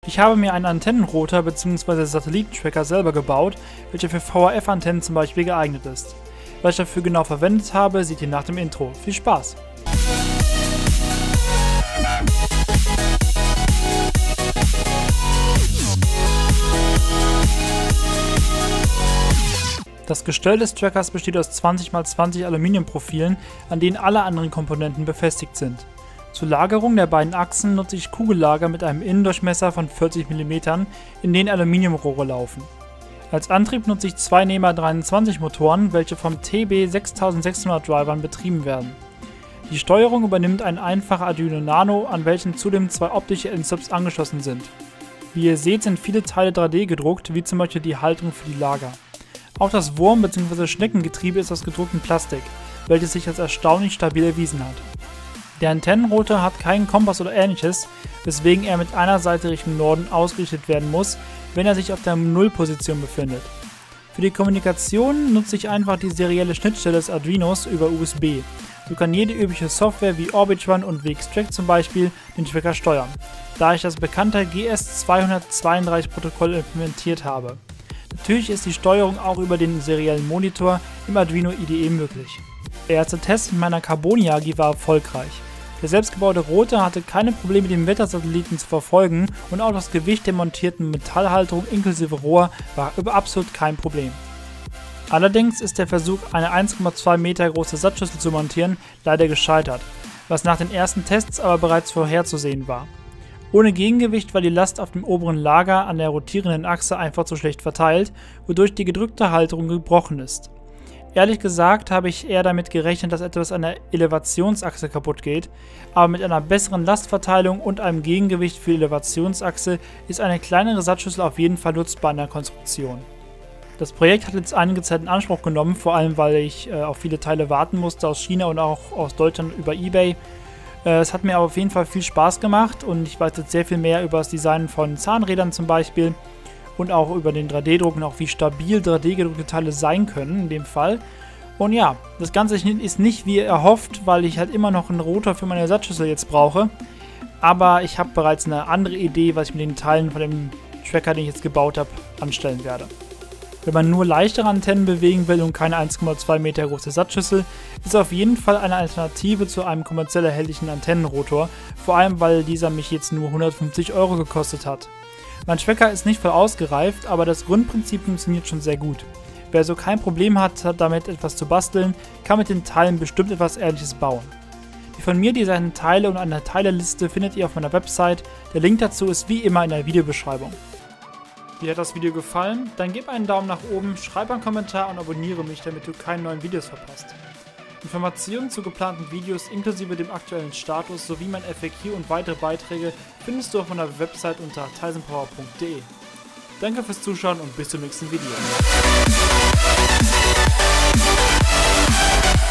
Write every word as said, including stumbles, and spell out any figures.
Ich habe mir einen Antennenrotor bzw. Satellitentracker selber gebaut, welcher für V H F-Antennen zum Beispiel geeignet ist. Was ich dafür genau verwendet habe, seht ihr nach dem Intro. Viel Spaß! Das Gestell des Trackers besteht aus zwanzig mal zwanzig Aluminiumprofilen, an denen alle anderen Komponenten befestigt sind. Zur Lagerung der beiden Achsen nutze ich Kugellager mit einem Innendurchmesser von vierzig Millimeter, in denen Aluminiumrohre laufen. Als Antrieb nutze ich zwei NEMA dreiundzwanzig Motoren, welche vom T B sechstausendsechshundert Drivern betrieben werden. Die Steuerung übernimmt ein einfacher Arduino Nano, an welchen zudem zwei optische Endstops angeschlossen sind. Wie ihr seht, sind viele Teile drei D gedruckt, wie zum Beispiel die Halterung für die Lager. Auch das Wurm- bzw. Schneckengetriebe ist aus gedrucktem Plastik, welches sich als erstaunlich stabil erwiesen hat. Der Antennenrotor hat keinen Kompass oder ähnliches, weswegen er mit einer Seite Richtung Norden ausgerichtet werden muss, wenn er sich auf der Nullposition befindet. Für die Kommunikation nutze ich einfach die serielle Schnittstelle des Arduinos über U S B. So kann jede übliche Software wie Orbitron und W X Track zum Beispiel den Tracker steuern, da ich das bekannte G S zweihundertzweiunddreißig Protokoll implementiert habe. Natürlich ist die Steuerung auch über den seriellen Monitor im Arduino I D E möglich. Der erste Test mit meiner Carbonia-G war erfolgreich. Der selbstgebaute Rotor hatte keine Probleme, den Wettersatelliten zu verfolgen, und auch das Gewicht der montierten Metallhalterung inklusive Rohr war absolut kein Problem. Allerdings ist der Versuch, eine eins Komma zwei Meter große Satzschüssel zu montieren, leider gescheitert, was nach den ersten Tests aber bereits vorherzusehen war. Ohne Gegengewicht war die Last auf dem oberen Lager an der rotierenden Achse einfach zu schlecht verteilt, wodurch die gedrückte Halterung gebrochen ist. Ehrlich gesagt habe ich eher damit gerechnet, dass etwas an der Elevationsachse kaputt geht, aber mit einer besseren Lastverteilung und einem Gegengewicht für die Elevationsachse ist eine kleinere Satzschüssel auf jeden Fall nutzbar in der Konstruktion. Das Projekt hat jetzt einige Zeit in Anspruch genommen, vor allem weil ich äh, auf viele Teile warten musste aus China und auch aus Deutschland über eBay. Äh, es hat mir aber auf jeden Fall viel Spaß gemacht und ich weiß jetzt sehr viel mehr über das Design von Zahnrädern zum Beispiel. Und auch über den drei D Druck und auch wie stabil drei D gedruckte Teile sein können in dem Fall. Und ja, das Ganze ist nicht wie erhofft, weil ich halt immer noch einen Rotor für meine Ersatzschüssel jetzt brauche. Aber ich habe bereits eine andere Idee, was ich mit den Teilen von dem Tracker, den ich jetzt gebaut habe, anstellen werde. Wenn man nur leichtere Antennen bewegen will und keine eins Komma zwei Meter große Ersatzschüssel, ist auf jeden Fall eine Alternative zu einem kommerziell erhältlichen Antennenrotor, vor allem weil dieser mich jetzt nur hundertfünfzig Euro gekostet hat. Mein Tracker ist nicht voll ausgereift, aber das Grundprinzip funktioniert schon sehr gut. Wer so kein Problem hat, damit etwas zu basteln, kann mit den Teilen bestimmt etwas Ähnliches bauen. Die von mir designten Teile und eine Teileliste findet ihr auf meiner Website, der Link dazu ist wie immer in der Videobeschreibung. Dir hat das Video gefallen? Dann gib einen Daumen nach oben, schreib einen Kommentar und abonniere mich, damit du keine neuen Videos verpasst. Informationen zu geplanten Videos inklusive dem aktuellen Status sowie mein F A Q und weitere Beiträge findest du auf meiner Website unter taisenpower punkt de. Danke fürs Zuschauen und bis zum nächsten Video.